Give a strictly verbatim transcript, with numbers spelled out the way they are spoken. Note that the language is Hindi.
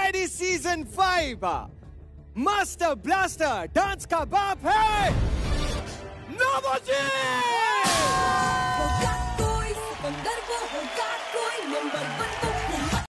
Ready Season five. Master Blaster Dance का बाप है Nabojit!